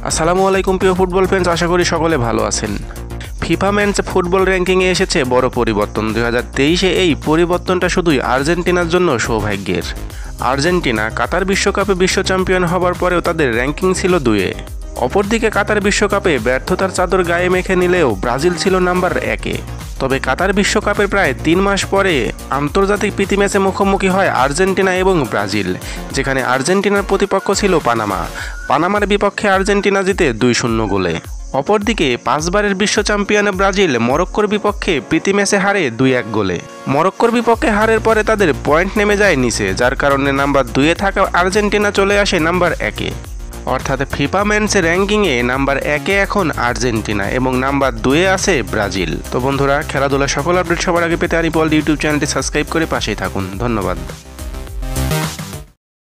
আসসালামু আলাইকুম প্রিয় ফুটবল ফ্যান্স, আশা করি সকলে ভালো আছেন। ফিফা মেন্স ফুটবল র্যাঙ্কিংয়ে এসেছে বড় পরিবর্তন। 2023-এ এই পরিবর্তনটা শুধুই আর্জেন্টিনার জন্য সৌভাগ্যের। আর্জেন্টিনা কাতার বিশ্বকাপে বিশ্ব চ্যাম্পিয়ন হবার পরেও তাদের র্যাঙ্কিং ছিল 2-এ। অপরদিকে কাতার বিশ্বকাপে ব্যর্থতার চাদর গায়ে মেখে নিলেও ব্রাজিল ছিল নাম্বার 1-এ। তবে কাতার বিশ্বকাপের প্রায় 3 মাস পরে আন্তর্জাতিক প্রীতি ম্যাচে মুখোমুখি হয় আর্জেন্টিনা এবং ব্রাজিল, যেখানে আর্জেন্টিনার প্রতিপক্ষ ছিল পানামার বিপক্ষে আর্জেন্টিনা জিতে 2-0 গোলে। অপরদিকে 5 বারের বিশ্ব চ্যাম্পিয়ন ব্রাজিল মরক্কোর বিপক্ষে প্রীতি ম্যাচে হারে 2-1 গোলে। মরক্কোর বিপক্ষে হারের পরে তাদের পয়েন্ট নেমে যায় নিচে, যার কারণে নাম্বার 2-এ থাকা আর্জেন্টিনা চলে আসে নাম্বার 1-এ। অর্থাৎ ফিফা মেন্সের র্যাঙ্কিংয়ে নাম্বার 1-এ এখন আর্জেন্টিনা এবং নাম্বার 2-এ আছে ব্রাজিল। তো বন্ধুরা, খেলাধুলার সকল আপডেট সবার আগে পেতে আরিফ ওয়ার্ল্ড ইউটিউব চ্যানেলটি সাবস্ক্রাইব করে পাশেই থাকুন। ধন্যবাদ।